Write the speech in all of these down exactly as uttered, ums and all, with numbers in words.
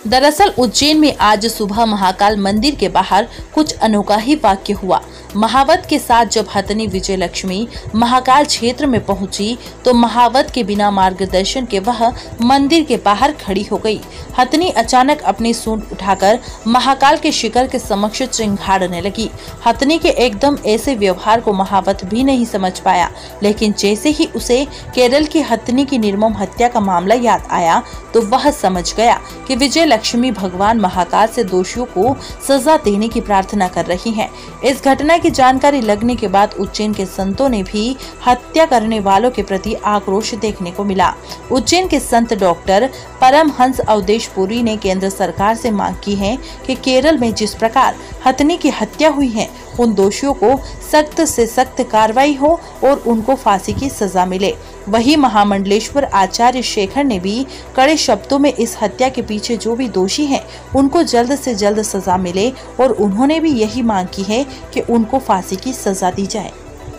दरअसल उज्जैन में आज सुबह महाकाल मंदिर के बाहर कुछ अनोखा ही वाक्य हुआ। महावत के साथ जब हथनी विजय लक्ष्मी महाकाल क्षेत्र में पहुंची तो महावत के बिना मार्गदर्शन के वह मंदिर के बाहर खड़ी हो गई। हथनी अचानक अपनी सूंड उठाकर महाकाल के शिखर के समक्ष चिंघाड़ने लगी। हथनी के एकदम ऐसे व्यवहार को महावत भी नहीं समझ पाया, लेकिन जैसे ही उसे केरल की हथनी की निर्मम हत्या का मामला याद आया तो वह समझ गया कि विजय लक्ष्मी भगवान महाकाल से दोषियों को सजा देने की प्रार्थना कर रही हैं। इस घटना की जानकारी लगने के बाद उज्जैन के संतों ने भी हत्या करने वालों के प्रति आक्रोश देखने को मिला। उज्जैन के संत डॉक्टर परमहंस अवधेश पुरी ने केंद्र सरकार से मांग की है कि केरल में जिस प्रकार हथनी की हत्या हुई है उन दोषियों को सख्त से सख्त कार्रवाई हो और उनको फांसी की सजा मिले। वही महामंडलेश्वर आचार्य शेखर ने भी कड़े शब्दों में इस हत्या के पीछे जो भी दोषी हैं उनको जल्द से जल्द सजा मिले और उन्होंने भी यही मांग की है कि उनको फांसी की सजा दी जाए।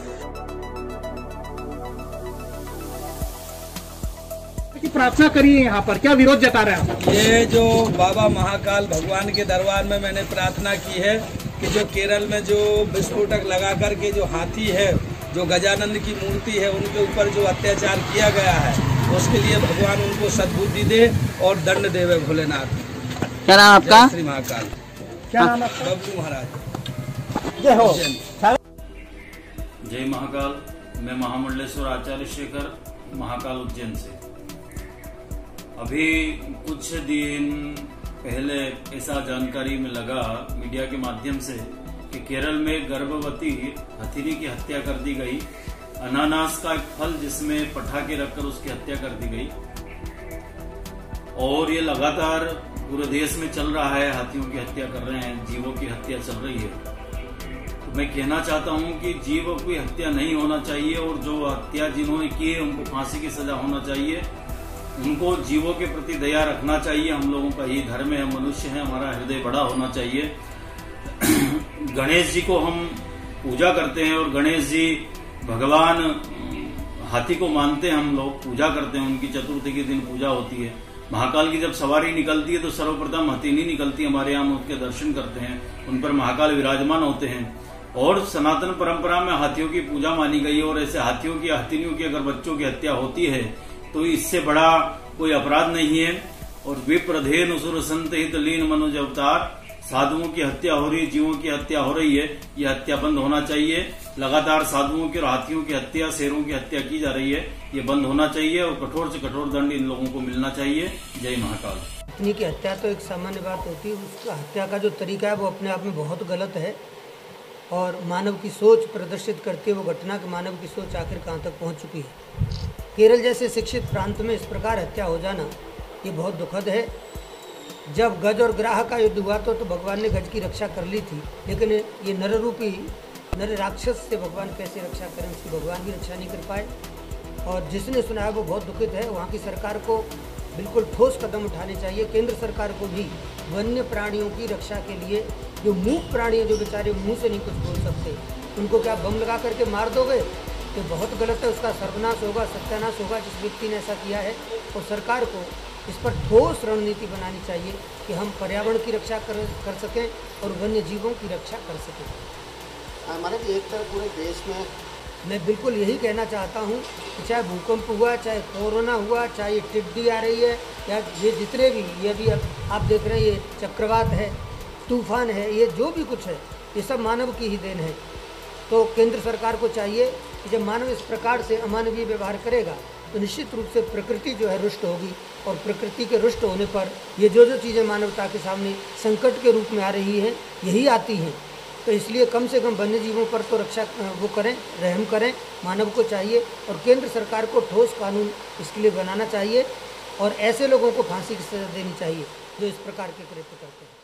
की प्रार्थना करिए, यहाँ पर क्या विरोध जता रहे हैं? ये जो बाबा महाकाल भगवान के दरबार में मैंने प्रार्थना की है कि जो केरल में जो विस्फोटक लगा कर के जो हाथी है, जो गजानंद की मूर्ति है, उनके ऊपर जो अत्याचार किया गया है उसके लिए भगवान उनको सद्बुद्धि दे और दंड देवे भोलेनाथ। क्या नाम आपका? श्री महाकाल। क्या नाम आपका? बबलू महाराज। जय हो। जय महाकाल। मैं महामंडलेश्वर आचार्य शेखर, महाकाल उज्जैन से। अभी कुछ दिन पहले ऐसा जानकारी में लगा मीडिया के माध्यम से कि केरल में गर्भवती हथिनी की हत्या कर दी गई। अनानास का एक फल जिसमें पटाखे रखकर उसकी हत्या कर दी गई और ये लगातार पूरे देश में चल रहा है। हाथियों की हत्या कर रहे हैं, जीवों की हत्या चल रही है। तो मैं कहना चाहता हूं कि जीवों की हत्या नहीं होना चाहिए और जो हत्या जिन्होंने की है उनको फांसी की सजा होना चाहिए। उनको जीवों के प्रति दया रखना चाहिए। हम लोगों का ये धर्म है, मनुष्य है, हमारा हृदय बड़ा होना चाहिए। गणेश जी को हम पूजा करते हैं और गणेश जी भगवान हाथी को मानते हैं, हम लोग पूजा करते हैं। उनकी चतुर्थी के दिन पूजा होती है। महाकाल की जब सवारी निकलती है तो सर्वप्रथम हथिनी निकलती है हमारे यहाँ, हम उसके दर्शन करते हैं। उन पर महाकाल विराजमान होते हैं और सनातन परंपरा में हाथियों की पूजा मानी गई है। और ऐसे हाथियों की, हथिनियों की अगर बच्चों की हत्या होती है तो इससे बड़ा कोई अपराध नहीं है। और विप्रधेन असुर संत हित लीन मनुज अवतार, साधुओं की हत्या हो रही है, जीवों की हत्या हो रही है, ये हत्या बंद होना चाहिए। लगातार साधुओं की और हाथियों की हत्या, शेरों की हत्या की जा रही है, ये बंद होना चाहिए और कठोर से कठोर दंड इन लोगों को मिलना चाहिए। जय महाकाल। हथिनी की हत्या तो एक सामान्य बात होती है, उसका हत्या का जो तरीका है वो अपने आप में बहुत गलत है और मानव की सोच प्रदर्शित करती है वो घटना कि मानव की सोच आखिर कहाँ तक पहुँच चुकी है। केरल जैसे शिक्षित प्रांत में इस प्रकार हत्या हो जाना ये बहुत दुखद है। जब गज और ग्राह का युद्ध हुआ तो, तो भगवान ने गज की रक्षा कर ली थी, लेकिन ये नर रूपी नर राक्षस से भगवान कैसे रक्षा करें, उसकी भगवान भी रक्षा नहीं कर पाए। और जिसने सुना है वो बहुत दुखित है। वहाँ की सरकार को बिल्कुल ठोस कदम उठाने चाहिए। केंद्र सरकार को भी वन्य प्राणियों की रक्षा के लिए, जो मूक प्राणी हैं, जो बेचारे मुँह से नहीं कुछ बोल सकते, उनको क्या बम लगा करके मार दोगे तो बहुत गलत है। उसका सर्वनाश होगा, सत्यानाश होगा जिस व्यक्ति ने ऐसा किया है। और सरकार को इस पर ठोस रणनीति बनानी चाहिए कि हम पर्यावरण की रक्षा कर कर सकें और वन्य जीवों की रक्षा कर सकें। हमारे भी एक तरफ पूरे देश में मैं बिल्कुल यही कहना चाहता हूँ कि चाहे भूकंप हुआ, चाहे कोरोना हुआ, चाहे ये टिड्डी आ रही है या ये जितने भी ये भी अब आप देख रहे हैं ये चक्रवात है, तूफान है, ये जो भी कुछ है ये सब मानव की ही देन है। तो केंद्र सरकार को चाहिए कि जब मानव इस प्रकार से अमानवीय व्यवहार करेगा तो निश्चित रूप से प्रकृति जो है रुष्ट होगी और प्रकृति के रुष्ट होने पर ये जो जो चीज़ें मानवता के सामने संकट के रूप में आ रही हैं यही आती हैं। तो इसलिए कम से कम वन्य जीवों पर तो रक्षा वो करें, रहम करें, मानव को चाहिए। और केंद्र सरकार को ठोस कानून इसके लिए बनाना चाहिए और ऐसे लोगों को फांसी की सजा देनी चाहिए जो इस प्रकार के कृत्य करते हैं।